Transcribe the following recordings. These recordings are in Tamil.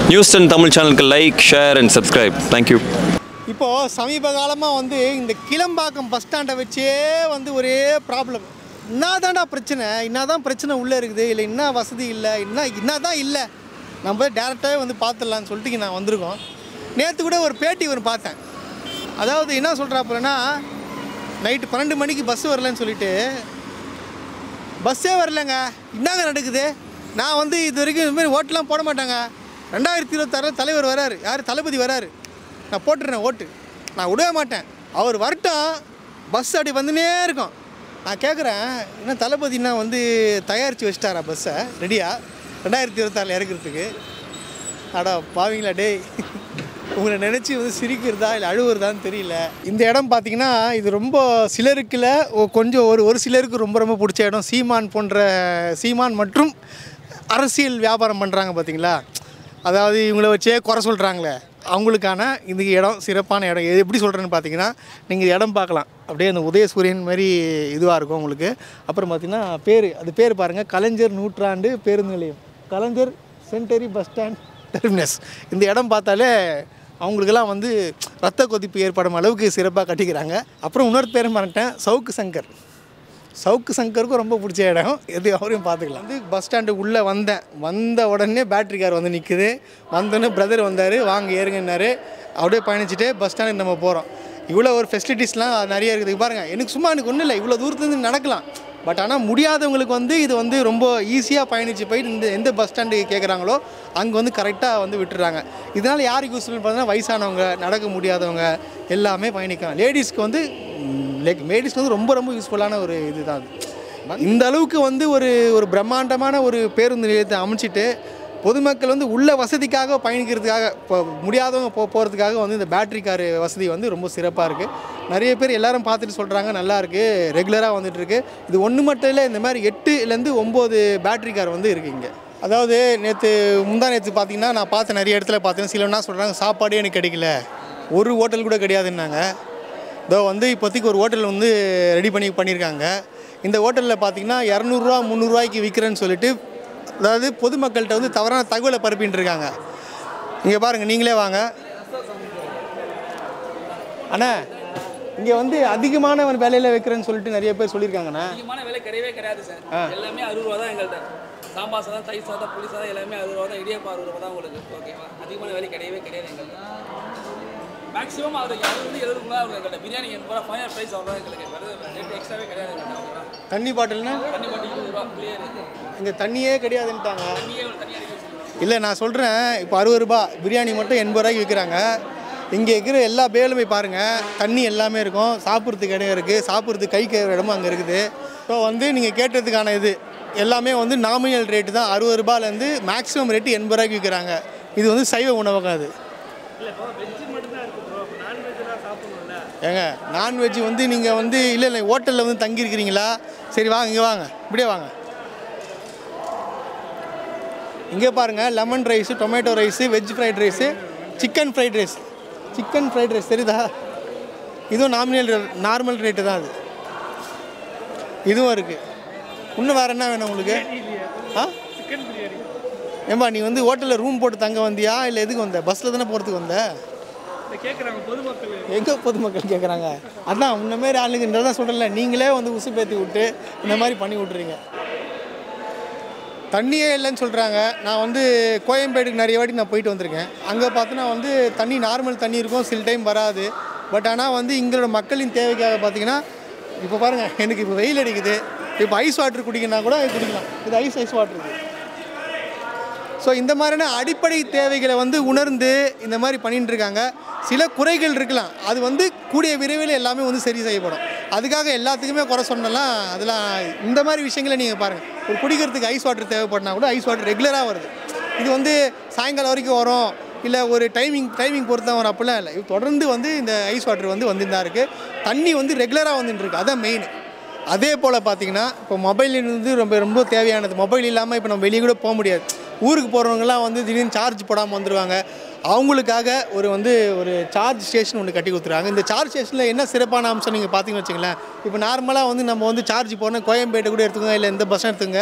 News and Tamil channel like, share and subscribe. Thank you. இப்போ சமீப காலமா வந்து இந்த கிளம்பாக்கம் பஸ் ஸ்டாண்டை வச்சே வந்து ஒரே ப்ராப்ளம். என்னதான்டா பிரச்சனை? என்னதான் பிரச்சனை உள்ளே இருக்குது? இல்லை என்ன வசதி இல்லை? என்னதான் இல்லை? நம்ம டேரெக்டாகவே வந்து பார்த்துடலான்னு சொல்லிட்டு நான் வந்திருக்கோம். நேற்று கூட ஒரு பேட்டி ஒன்று பார்த்தேன். அதாவது என்ன சொல்கிறாப்புலன்னா, நைட்டு 12 மணிக்கு பஸ் வரலன்னு சொல்லிட்டு, பஸ்ஸே வரலைங்க, என்னங்க நடக்குது? நான் வந்து இது வரைக்கும் இதுமாதிரி ஓட்டெலாம் போட மாட்டாங்க. 2026 தலைவர் வராரு, யார் தளபதி வராரு, நான் போட்டுறேன் ஓட்டு, நான் விடவே மாட்டேன், அவர் வரட்டும், பஸ் அப்படி வந்துனே இருக்கும். நான் கேட்குறேன், என்ன தளபதினா வந்து தயாரித்து வச்சிட்டாரா பஸ்ஸை ரெடியாக 2026 இறக்குறதுக்கு? அடா பாவீங்களா டேய், உங்களை நினச்சி வந்து சிரிக்கிறதா இல்லை அழுவுறதான்னு தெரியல. இந்த இடம் பார்த்திங்கன்னா இது ரொம்ப சிலருக்குல கொஞ்சம் ஒரு சிலருக்கு ரொம்ப ரொம்ப பிடிச்ச இடம். சீமான் மற்றும் அரசியல் வியாபாரம் பண்ணுறாங்க பார்த்தீங்களா, அதாவது இவங்கள வச்சே குறை சொல்கிறாங்களே, அவங்களுக்கான இந்த இடம் சிறப்பான இடம். எப்படி சொல்கிறேன்னு பார்த்தீங்கன்னா, நீங்கள் இடம் பார்க்கலாம், அப்படியே அந்த உதயசூரியன் மாதிரி இதுவாக இருக்கும் உங்களுக்கு. அப்புறம் பார்த்திங்கன்னா அது பேர் பாருங்கள், கலைஞர் நூற்றாண்டு பேருந்து நிலையம், Kalaignar centenary bus stand terminus. இந்த இடம் பார்த்தாலே அவங்களுக்கெல்லாம் வந்து ரத்த கொதிப்பு ஏற்படும் அளவுக்கு சிறப்பாக கட்டிக்கிறாங்க. அப்புறம் இன்னொரு பேரும் மறந்துட்டேன், சவுக்கு சங்கருக்கும் ரொம்ப பிடிச்ச இடம். எது அவரையும் பார்த்துக்கலாம். வந்து பஸ் ஸ்டாண்டுக்கு உள்ளே வந்த உடனே பேட்ரி கார் வந்து நிற்குது. வந்தோடனே பிரதர் வந்தார், வாங்க ஏறுங்கன்னாரு. அப்படியே பயணிச்சுட்டு பஸ் ஸ்டாண்டுக்கு நம்ம போகிறோம். இவ்வளோ ஒரு ஃபெசிலிட்டிஸ்லாம் நிறைய இருக்குது பாருங்கள். எனக்கு ஒன்றும் இல்லை, இவ்வளோ தூரத்துலேருந்து நடக்கலாம். பட் ஆனால் முடியாதவங்களுக்கு வந்து இது வந்து ரொம்ப ஈஸியாக பயணித்து போயிட்டு எந்த பஸ் ஸ்டாண்டு கேட்குறாங்களோ அங்கே வந்து கரெக்டாக வந்து விட்டுறாங்க. இதனால் யாருக்கு யூஸ்ஃபுல்னு பார்த்தீங்கன்னா, வயசானவங்க, நடக்க முடியாதவங்க எல்லாமே பயணிக்கலாம். லேடிஸ்க்கு வந்து ரொம்ப ரொம்ப யூஸ்ஃபுல்லான ஒரு இது தான் அது. இந்த அளவுக்கு வந்து ஒரு பிரம்மாண்டமான ஒரு பேருந்து நிலையத்தை அமைச்சிட்டு பொதுமக்கள் வந்து உள்ள வசதிக்காக பயணிக்கிறதுக்காக, இப்போ முடியாதவங்க போகிறதுக்காக வந்து இந்த பேட்ரி கார் வசதி வந்து ரொம்ப சிறப்பாக இருக்குது. நிறைய பேர் எல்லோரும் பார்த்துட்டு சொல்கிறாங்க நல்லாயிருக்கு, ரெகுலராக வந்துட்டுருக்கு. இது ஒன்று மட்டும் இல்லை, இந்த மாதிரி 8லேருந்து 9 பேட்ரி கார் வந்து இருக்குது இங்கே. அதாவது நேற்று பார்த்தீங்கன்னா, நான் பார்த்த நிறைய இடத்துல பார்த்தீங்கன்னா, சிலவனா சொல்கிறாங்க சாப்பாடே எனக்கு கிடைக்கல, ஒரு ஹோட்டல் கூட கிடையாதுன்னாங்க. இதோ வந்து இப்போதைக்கு ஒரு ஹோட்டல் வந்து ரெடி பண்ணியிருக்காங்க. இந்த ஹோட்டலில் பார்த்திங்கன்னா 200 300 விற்கிறேன்னு சொல்லிட்டு, அதாவது பொதுமக்கள்கிட்ட வந்து தவறான தகவலை பரப்பின்னு இருக்காங்க. இங்கே பாருங்கள், நீங்களே வாங்க அண்ணா, இங்கே வந்து அதிகமான ஒரு விலையில் வைக்கிறேன்னு சொல்லிட்டு நிறைய பேர் சொல்லியிருக்காங்கண்ணா. அதிகமான விலை கிடையவே கிடையாது சார். எல்லாமே 60 ரூபா தான் எங்கள்கிட்ட. சாம்பார் சாதம், தயிர் சாதம், புளி சாதம் எல்லாமே 60 ரூபா தான். இடியாப்பா 60 ரூபா தான் உங்களுக்கு. ஓகேவா? அதிகமான விலை கிடையவே கிடையாது எங்கள்கிட்ட. மேக்ஸிமம் அவர் 70 ரூபா எங்கள்கிட்ட. பிரியாணி 80 ரூபா, ஃபைனல் ப்ரைஸ் அவ்வளோ எங்களுக்கு ரேட் எக்ஸ்ட்ராவே கிடையாது எங்கள்கிட்ட. தண்ணி பாட்டில்னா 20 ரூபா கிளியர். இங்கே தண்ணியே கிடையாதுன்ட்டாங்க. இல்லை நான் சொல்கிறேன், இப்போ 60 ரூபா பிரியாணி மட்டும் 80 ரூபாய்க்கு விற்கிறாங்க. இங்கே இருக்கிற எல்லா பேலுமே பாருங்கள், தண்ணி எல்லாமே இருக்கும், சாப்பிட்றதுக்கு இடம் இருக்குது, சாப்பிட்றதுக்கு கை கழுவுற இடமும் அங்கே இருக்குது. ஸோ வந்து நீங்கள் கேட்டதுக்கான இது எல்லாமே வந்து நாமினல் ரேட்டு தான். 60 ரூபாயிலேருந்து மேக்ஸிமம் ரேட்டு 80 ரூபாய்க்கு விற்கிறாங்க. இது வந்து சைவ உணவகம். அது ஏங்க நான்வெஜ் வந்து நீங்கள் வந்து இல்லை ஹோட்டலில் வந்து தங்கியிருக்கிறீங்களா? சரி வாங்க, இங்கே வாங்க, இப்படியே வாங்க. இங்கே பாருங்கள், lemon rice, tomato rice, veg fried rice, chicken fried rice தெரியுதா? இதுவும் நார்மல் ரேட்டு தான். அது இதுவும் இருக்குது. இன்னும் வேறு என்ன வேணும் உங்களுக்கு? ஏம்பா நீ வந்து ஹோட்டலில் ரூம் போட்டு தங்க வந்தியா, இல்லை எதுக்கு வந்த? பஸ்ஸில் தானே போகிறதுக்கு வந்த? கேட்குறாங்க பொதுமக்கள். எங்கே பொதுமக்கள் கேட்குறாங்க? அதான் இந்த மாதிரி ஆளுங்கன்றதான் சொல்கிறல, நீங்களே வந்து உசுப்பேற்றி விட்டு இந்த மாதிரி பண்ணி விட்றீங்க. தண்ணியே இல்லைன்னு சொல்கிறாங்க. நான் வந்து கோயம்பேடுக்கு நிறைய வாட்டி நான் போயிட்டு வந்திருக்கேன். அங்கே பார்த்தோன்னா வந்து தண்ணி நார்மல் தண்ணி இருக்கும், சில டைம் வராது. பட் ஆனால் வந்து எங்களோட மக்களின் தேவைக்காக பார்த்தீங்கன்னா, இப்போ பாருங்கள், எனக்கு இப்போ வெயில் அடிக்குது, இப்போ ஐஸ் வாட்டர் குடிக்கணும்னா கூட குடிக்கலாம். இது ஐஸ் வாட்டர் இருக்குது. ஸோ இந்த மாதிரியான அடிப்படை தேவைகளை வந்து உணர்ந்து இந்த மாதிரி பண்ணிட்டு இருக்காங்க. சில குறைகள் இருக்கலாம், அது வந்து கூடிய விரைவில் எல்லாமே வந்து சரி செய்யப்படும். அதுக்காக எல்லாத்துக்குமே குறை சொன்னலாம் அதெல்லாம். இந்த மாதிரி விஷயங்களை நீங்கள் பாருங்கள், ஒரு குடிக்கிறதுக்கு ஐஸ் வாட்டர் தேவைப்படனா கூட ஐஸ் வாட்டர் ரெகுலராக வருது. இது வந்து சாயங்காலம் வரைக்கும் வரும், இல்லை ஒரு டைமிங் பொறுத்து தான் வரும், அப்படிலாம் இல்லை. இது தொடர்ந்து வந்து இந்த ஐஸ் வாட்டர் வந்து வந்துட்டு தான் இருக்குது. தண்ணி வந்து ரெகுலராக வந்துட்டுருக்கு, அதான் மெயின். அதே போல் பார்த்திங்கன்னா, இப்போ மொபைல் வந்து ரொம்ப தேவையானது. மொபைல் இல்லாமல் இப்போ நம்ம வெளியே கூட போக முடியாது. ஊருக்கு போகிறவங்கலாம் வந்து திடீர்னு சார்ஜ் போடாமல் வந்துடுவாங்க. அவங்களுக்காக ஒரு சார்ஜ் ஸ்டேஷன் ஒன்று கட்டி கொடுத்துருக்காங்க. இந்த சார்ஜ் ஸ்டேஷனில் என்ன சிறப்பான அம்சம் நீங்கள் பார்த்தீங்கன்னு வச்சுங்களேன், இப்போ நார்மலாக வந்து நம்ம வந்து சார்ஜ் போனால் கோயம்பேடு கூட எடுத்துக்கோங்க, இல்லை இந்த பஸ் எடுத்துங்க,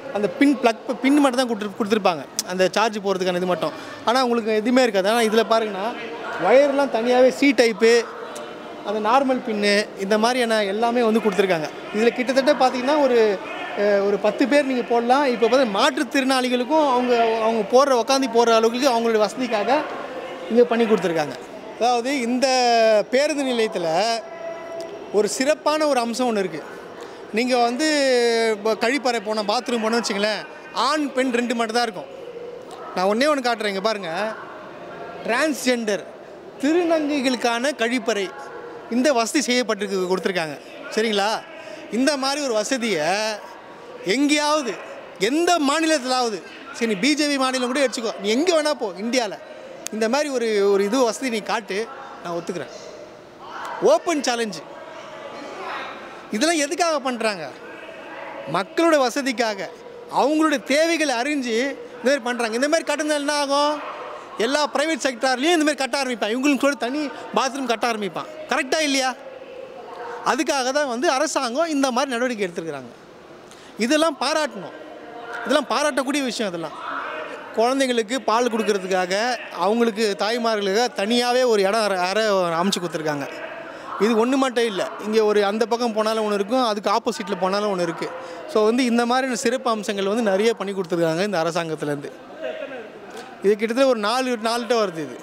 அந்த பின் மட்டும் தான் கொடுத்துருப்பாங்க அந்த சார்ஜ் போகிறதுக்கான இது மட்டும். ஆனால் உங்களுக்கு எதுவுமே இருக்காது. ஆனால் இதில் பாருங்கன்னா ஒயர்லாம் தனியாகவே சி டைப்பு, அந்த நார்மல் பின்னு, இந்த மாதிரியான எல்லாமே வந்து கொடுத்துருக்காங்க. இதில் கிட்டத்தட்ட பார்த்தீங்கன்னா ஒரு 10 பேர் நீங்கள் போடலாம். இப்போ பார்த்தா மாற்றுத்திறனாளிகளுக்கும் அவங்க உட்காந்து போகிற அளவுக்கு அவங்களுடைய வசதிக்காக இங்கே பண்ணி கொடுத்துருக்காங்க. அதாவது இந்த பேருந்து நிலையத்தில் ஒரு சிறப்பான ஒரு அம்சம் ஒன்று இருக்குது. நீங்கள் வந்து இப்போ கழிப்பறை போனால் பாத்ரூம் போனோன்னு வச்சுங்களேன், ஆண் பெண் 2 மட்டும் தான் இருக்கும். நான் ஒன்றே ஒன்று காட்டுறேன், இங்கே பாருங்கள். டிரான்ஸ்ஜெண்டர் திருநங்கைகளுக்கான கழிப்பறை இந்த வசதி கொடுத்துருக்காங்க. சரிங்களா? இந்த மாதிரி ஒரு வசதியை எங்கேயாவது எந்த மாநிலத்திலாவது, சரி நீ பிஜேபி மாநிலம் கூட வச்சுக்கோ, நீ எங்கே வேணா போ இந்தியாவில், இந்த மாதிரி ஒரு இது வசதி நீ காட்டு, நான் ஒத்துக்கிறேன். Open challenge. இதெல்லாம் எதுக்காக பண்ணுறாங்க? மக்களோட வசதிக்காக, அவங்களுடைய தேவைகளை அறிஞ்சு இந்த மாதிரி பண்ணுறாங்க. இந்த மாதிரி கட்டுனால் என்ன ஆகும்? எல்லா ப்ரைவேட் செக்டார்லேயும் இந்த மாதிரி கட்ட ஆரம்பிப்பான். இவங்களுக்கு கூட தனி பாத்ரூம் கட்ட ஆரம்பிப்பான். கரெக்டாக இல்லையா? அதுக்காக தான் வந்து அரசாங்கம் இந்த மாதிரி நடவடிக்கை எடுத்துருக்குறாங்க. இதெல்லாம் பாராட்டணும். இதெல்லாம் பாராட்டக்கூடிய விஷயம். இதெல்லாம் குழந்தைங்களுக்கு பால் கொடுக்கறதுக்காக, அவங்களுக்கு தாய்மார்களுக்காக தனியாகவே ஒரு இடம் அறை அமைச்சு கொடுத்துருக்காங்க. இது ஒன்று மட்டும் இல்லை, இங்கே அந்த பக்கம் போனாலும் ஒன்று இருக்கும், அதுக்கு ஆப்போசிட்டில் போனாலும் ஒன்று இருக்குது. ஸோ வந்து இந்த மாதிரி சிறப்பு அம்சங்கள் வந்து நிறைய பண்ணி கொடுத்துருக்காங்க இந்த அரசாங்கத்துலேருந்து. இது கிட்டத்தட்ட ஒரு 4 வருது. இது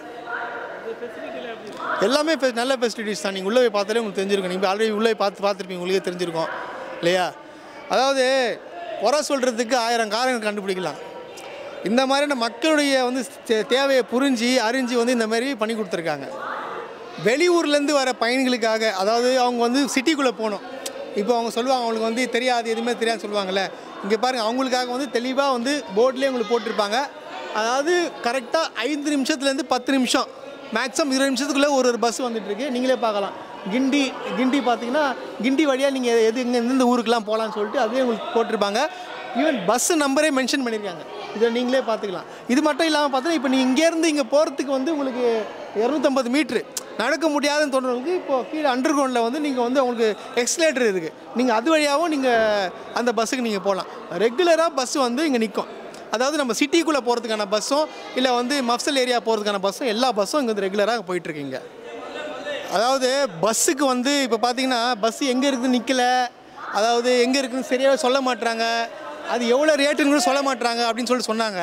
எல்லாமே நல்ல ஃபெசிலிட்டிஸ் தான். நீங்கள் உள்ளே போய் பார்த்தாலே உங்களுக்கு தெரிஞ்சிருக்கும். நீங்கள் ஆல்ரெடி உள்ளே பார்த்துருப்பீங்க, உங்களுக்கே தெரிஞ்சிருக்கும் இல்லையா? அதாவது குறை சொல்கிறதுக்கு 1000 காரணங்கள் கண்டுபிடிக்கலாம். இந்த மாதிரியான மக்களுடைய வந்து தேவையை அறிஞ்சு வந்து இந்த மாதிரி பண்ணி கொடுத்துருக்காங்க. வெளியூர்லேருந்து வர பயணிகளுக்காக, அதாவது அவங்க வந்து சிட்டிக்குள்ளே போகணும். இப்போ அவங்க சொல்லுவாங்க, அவங்களுக்கு வந்து தெரியாது, எதுவுமே தெரியாது சொல்லுவாங்கள்ல. இங்கே பாருங்கள், அவங்களுக்காக வந்து தெளிவாக வந்து போர்ட்லேயே உங்களுக்கு போட்டிருப்பாங்க. அதாவது கரெக்டாக 5 நிமிஷத்துலேருந்து 10 நிமிஷம், மேக்ஸிமம் 20 நிமிஷத்துக்குள்ளே ஒரு பஸ் வந்துட்டுருக்கு. நீங்களே பார்க்கலாம். கிண்டி பார்த்தீங்கன்னா கிண்டி வழியாக நீங்கள் எந்தெந்த ஊருக்கெலாம் போகலான்னு சொல்லிட்டு அதுவே உங்களுக்கு போட்டிருப்பாங்க. ஈவன் பஸ்ஸு நம்பரே மென்ஷன் பண்ணியிருக்காங்க. இதை நீங்களே பார்த்துக்கலாம். இது மட்டும் இல்லாமல் பார்த்தீங்கன்னா, இப்போ நீங்கள் இங்கேருந்து இங்கே போகிறதுக்கு வந்து உங்களுக்கு 250 மீட்ரு நடக்க முடியாதுன்னு தோணுறவங்களுக்கு இப்போது கீழே அண்டர் கிரவுண்டில் வந்து நீங்கள் வந்து உங்களுக்கு எக்ஸ்லேட்டர் இருக்குது. நீங்கள் அது வழியாகவும் நீங்கள் அந்த பஸ்ஸுக்கு நீங்கள் போகலாம். ரெகுலராக பஸ்ஸு வந்து இங்கே நிற்கும். அதாவது நம்ம சிட்டிக்குள்ளே போகிறதுக்கான பஸ்ஸும், இல்லை வந்து மஃப்சல் ஏரியா போகிறதுக்கான பஸ்ஸும், எல்லா பஸ்ஸும் இங்கே வந்து ரெகுலராக போயிட்டுருக்கீங்க. அதாவது பஸ்ஸுக்கு வந்து இப்போ பார்த்தீங்கன்னா பஸ்ஸு எங்கே இருக்குதுன்னு நிற்கல, அதாவது எங்கே இருக்குதுன்னு சரியாக சொல்ல மாட்டுறாங்க, அது எவ்வளோ ரேட்டுன்னு கூட சொல்ல மாட்டுறாங்க அப்படின்னு சொல்லிட்டு சொன்னாங்க.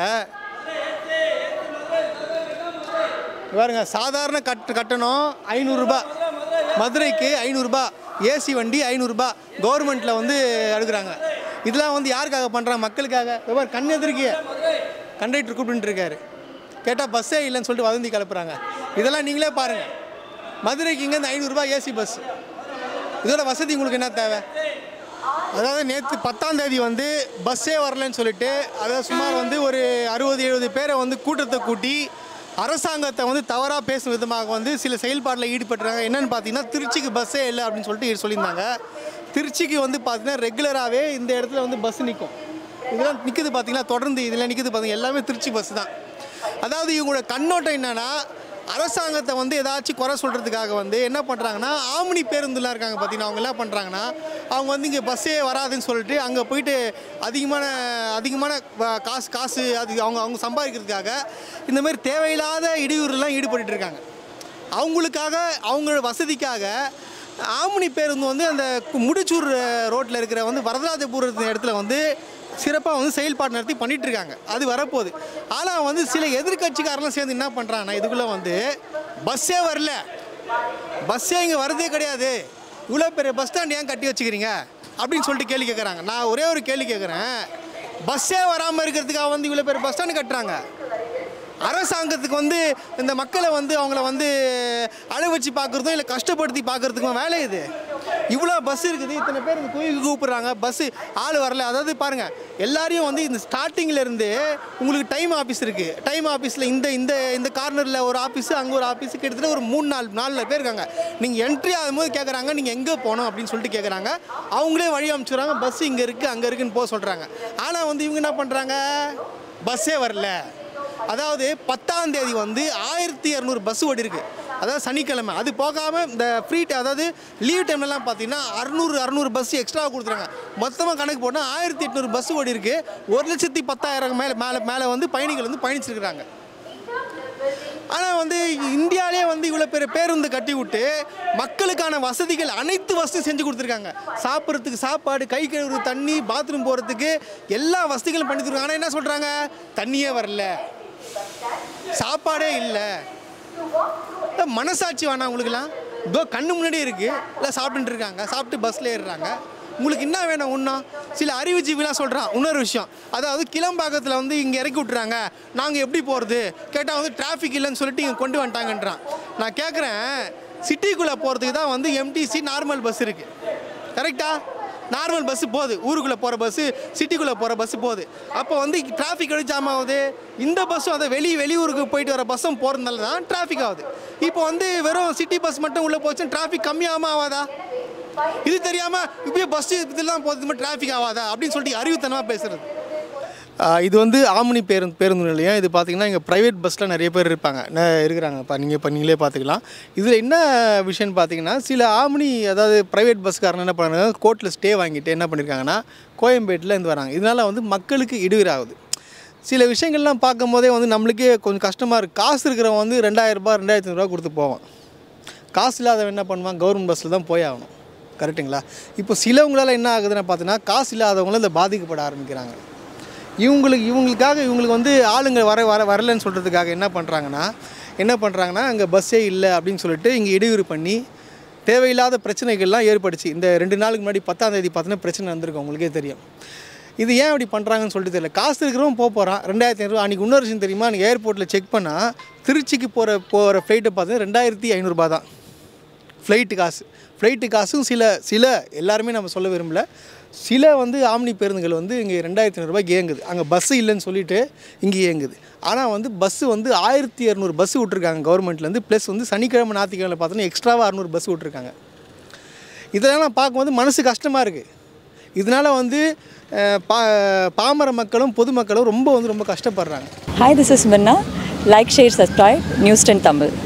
பாருங்க, சாதாரண கட்டணம் 500 ரூபா, மதுரைக்கு 500 ரூபா, ஏசி வண்டி 500 ரூபா கவர்மெண்ட்டில் வந்து எடுக்கிறாங்க. இதெல்லாம் வந்து யாருக்காக பண்ணுறாங்க? மக்களுக்காக. எவ்வாறு கண் எதிர்க்கிய கண்டக்டர் கூப்பிட்டு இருக்காரு, கேட்டால் பஸ்ஸே இல்லைன்னு சொல்லிட்டு வதந்தி கிளப்புறாங்க. இதெல்லாம் நீங்களே பாருங்கள். மதுரைக்கு இங்கேருந்து 500 ரூபா ஏசி பஸ், இதோட வசதி உங்களுக்கு என்ன தேவை? அதாவது நேற்று 10ஆம் தேதி வந்து பஸ்ஸே வரலன்னு சொல்லிட்டு, அதாவது சுமார் வந்து ஒரு 60-70 பேரை வந்து கூட்டத்தை கூட்டி அரசாங்கத்தை வந்து தவறாக பேசும் விதமாக வந்து சில செயல்பாட்டில் ஈடுபட்டுறாங்க. என்னென்னு பார்த்தீங்கன்னா, திருச்சிக்கு பஸ்ஸே இல்லை அப்படின்னு சொல்லிட்டு சொல்லியிருந்தாங்க. திருச்சிக்கு வந்து பார்த்தீங்கன்னா ரெகுலராகவே இந்த இடத்துல வந்து பஸ் நிற்கும். இதெல்லாம் நிற்குது பார்த்தீங்கன்னா, தொடர்ந்து இதில் நிற்குது பார்த்தீங்கன்னா, எல்லாமே திருச்சி பஸ் தான். அதாவது இவங்களோட கண்ணோட்டம் என்னென்னா, அரசாங்கத்தை வந்து ஏதாச்சும் குறை சொல்கிறதுக்காக வந்து என்ன பண்ணுறாங்கன்னா, ஆம்னி பேருந்துலாம் இருக்காங்க பார்த்தீங்கன்னா, அவங்க என்ன பண்ணுறாங்கன்னா, அவங்க வந்து இங்கே பஸ்ஸே வராதுன்னு சொல்லிட்டு அங்கே போயிட்டு அதிகமான காசு அது அவங்க சம்பாதிக்கிறதுக்காக இந்த மாதிரி தேவையில்லாத இடையூறுலாம் ஈடுபட்டுருக்காங்க. அவங்களுக்காக, அவங்களோட வசதிக்காக ஆம்னி பேருந்து வந்து அந்த முடிச்சூர் ரோட்டில் இருக்கிற வந்து வரதராஜபுர இடத்துல வந்து சிறப்பாக வந்து செயல்பாடு நடத்தி பண்ணிகிட்ருக்காங்க. அது வரப்போகுது. ஆனால் வந்து சில எதிர்கட்சிக்காரெல்லாம் சேர்ந்து என்ன பண்ணுறாங்கன்னா, இதுக்குள்ளே வந்து பஸ்ஸே வரல, பஸ்ஸே இங்கே வரதே கிடையாது, இவ்வளோ பெரிய பஸ் ஸ்டாண்ட் ஏன் கட்டி வச்சுக்கிறீங்க அப்படின்னு சொல்லிட்டு கேள்வி கேட்குறாங்க. நான் ஒரே ஒரு கேள்வி கேட்குறேன், பஸ்ஸே வராமல் இருக்கிறதுக்காக வந்து இவ்வளோ பெரிய பஸ் ஸ்டாண்டு கட்டுறாங்க. அரசாங்கத்துக்கு வந்து இந்த மக்களை வந்து அவங்கள வந்து அழை வச்சு பார்க்குறதும் இல்லை கஷ்டப்படுத்தி பார்க்குறதுக்கும் வேலை இது. இவ்வளோ பஸ் இருக்குது, இத்தனை பேர் இந்த கோயிலுக்கு கூப்பிட்றாங்க, பஸ்ஸு ஆள் வரல. அதாவது பாருங்கள், எல்லாரையும் வந்து இந்த ஸ்டார்டிங்கிலேருந்து உங்களுக்கு டைம் ஆஃபீஸ் இருக்குது. டைம் ஆஃபீஸில் இந்த கார்னரில் ஒரு ஆஃபீஸு, அங்கே ஒரு ஆஃபீஸு, கிட்டத்தட்ட ஒரு 3-4 பேர் இருக்காங்க. நீங்கள் என்ட்ரி ஆகும்போது கேட்குறாங்க, நீங்கள் எங்கே போகணும் அப்படின்னு சொல்லிட்டு கேட்குறாங்க. அவங்களே வழி அனுப்பிச்சுடுறாங்க, பஸ் இங்கே இருக்குது அங்கே இருக்குதுன்னு போக சொல்கிறாங்க. ஆனால் வந்து இவங்க என்ன பண்ணுறாங்க, பஸ்ஸே வரல. அதாவது 10ஆம் தேதி வந்து 1200 பஸ் ஓடி இருக்குது. அதாவது சனிக்கிழமை. அது போகாமல் இந்த ஃப்ரீ அதாவது லீவ் டைம்லலாம் பார்த்தீங்கன்னா 600 பஸ் எக்ஸ்ட்ரா கொடுத்துருக்காங்க. மொத்தமாக கணக்கு போட்டால் 1800 பஸ் ஓடி இருக்குது. 1,10,000 மேலே வந்து பயணிகள் வந்து பயணிச்சிருக்கிறாங்க. ஆனால் வந்து இந்தியாவிலே வந்து இவ்வளோ பெரிய பேருந்து கட்டி விட்டு மக்களுக்கான வசதிகள் அனைத்து வசதியும் செஞ்சு கொடுத்துருக்காங்க. சாப்பிட்றதுக்கு சாப்பாடு, கை கழுவுற தண்ணி, பாத்ரூம் போகிறதுக்கு எல்லா வசதிகளும் பண்ணி கொடுத்துருக்காங்க. ஆனால் என்ன சொல்கிறாங்க, தண்ணியே வரல, சாப்பாடே இல்லை. மனசாட்சி வேணாம் உங்களுக்குலாம்? இதோ கண்ணு முன்னாடியே இருக்குது, இல்லை சாப்பிட்டுட்டு இருக்காங்க, சாப்பிட்டு பஸ்ஸில் ஏறுறாங்க. உங்களுக்கு என்ன வேணும்? ஒன்றும் சில அறிவுஜீவிலாம் சொல்கிறான். இன்னொரு விஷயம், அதாவது கிளம்பாக்கத்தில் வந்து இங்கே இறக்கி விட்டுறாங்க, நாங்கள் எப்படி போகிறது கேட்டால் வந்து டிராஃபிக் இல்லைன்னு சொல்லிட்டு இங்கே கொண்டு வந்துட்டாங்கன்றான். நான் கேட்குறேன், சிட்டிக்குள்ளே போகிறதுக்கு தான் வந்து எம்டிசி நார்மல் பஸ் இருக்குது, கரெக்டாக? நார்மல் பஸ்ஸு போகுது, ஊருக்குள்ளே போகிற பஸ்ஸு, சிட்டிக்குள்ளே போகிற பஸ்ஸு போகுது. அப்போ வந்து டிராஃபிக் ஜாம் ஆகுது. இந்த பஸ்ஸும் அதை வெளியூருக்கு போயிட்டு வர பஸ்ஸும் போகிறதுனால தான் டிராஃபிக் ஆகுது. இப்போ வந்து வெறும் சிட்டி பஸ் மட்டும் உள்ளே போச்சுன்னா டிராஃபிக் கம்மியாகாமல் ஆகாதா? இது தெரியாமல் இப்போயே பஸ் இதெல்லாம் போகிறது மட்டும் டிராஃபிக் ஆகாதா அப்படின்னு சொல்லிட்டு அறிவுத்தனமாக பேசுகிறது. இது வந்து ஆம்னி பேருந்து நிலையம். இது பார்த்திங்கன்னா இங்கே ப்ரைவேட் பஸ்ஸில் நிறைய பேர் இருக்கிறாங்க. நீங்களே பார்த்துக்கலாம். இதில் என்ன விஷயம்னு பார்த்தீங்கன்னா, சில ஆம்னி அதாவது ப்ரைவேட் பஸ்காரங்க என்ன பண்ணுறாங்க, கோர்ட்டில் ஸ்டே வாங்கிட்டு என்ன பண்ணியிருக்காங்கன்னா கோயம்பேட்டில் இருந்து வராங்க. இதனால் வந்து மக்களுக்கு இடையூறு ஆகுது. சில விஷயங்கள்லாம் பார்க்கும் போதே வந்து நம்மளுக்கே கொஞ்சம் கஷ்டமாக இருக்குது. காசு இருக்கிறவங்க வந்து 2000 ரூபாய் 2500 கொடுத்து போவான். காசு இல்லாதவன் என்ன பண்ணுவான், கவர்மெண்ட் பஸ்ஸில் தான் போய் ஆகணும், கரெக்டுங்களா? இப்போ சிலவங்களால் என்ன ஆகுதுன்னு பார்த்தீங்கன்னா, காசு இல்லாதவங்களும் இந்த பாதிக்கப்பட ஆரம்பிக்கிறாங்க. இவங்களுக்கு வந்து ஆளுங்க வரலன்னு சொல்கிறதுக்காக என்ன பண்ணுறாங்கன்னா அங்கே பஸ்ஸே இல்லை அப்படின்னு சொல்லிட்டு இங்கே இடையூறு பண்ணி தேவையில்லாத பிரச்சனைகள்லாம் ஏற்படுச்சு. இந்த 2 நாளுக்கு முன்னாடி 10ஆம் தேதி பார்த்தீங்கன்னா பிரச்சனை வந்திருக்கு, உங்களுக்கே தெரியும். இது ஏன் அப்படி பண்ணுறாங்கன்னு சொல்லிட்டு தெரியல. காசு இருக்கிறவன் போகிறான் 2500. அன்றைக்கி இன்னொரு விஷயம் தெரியுமா, அன்றைக்கி ஏர்போர்ட்டில் செக் பண்ணால் திருச்சிக்கு போகிற ஃப்ளைட்டை பார்த்தீங்கன்னா 2500 ரூபா தான் ஃப்ளைட்டு காசும் சில எல்லாருமே நம்ம சொல்ல விரும்பல, சில வந்து ஆம்னி பேருந்துகள் வந்து இங்கே 2500 ரூபாய்க்கு இயங்குது. அங்கே பஸ்ஸு இல்லைன்னு சொல்லிவிட்டு இங்கே இயங்குது. ஆனால் வந்து பஸ்ஸு வந்து 1200 பஸ்ஸு விட்ருக்காங்க கவர்மெண்ட்லேருந்து. ப்ளஸ் வந்து சனிக்கிழமை ஞாயிற்றுக்கிழமை பார்த்தோன்னா எக்ஸ்ட்ராவாக 600 பஸ்ஸு விட்ருக்காங்க. இதெல்லாம் நான் பார்க்கும்போது மனசு கஷ்டமாக இருக்குது. இதனால் வந்து பாமர மக்களும் பொதுமக்களும் ரொம்ப கஷ்டப்படுறாங்க. Hi, this is Minna. Like, share, subscribe, News 10 Tamil.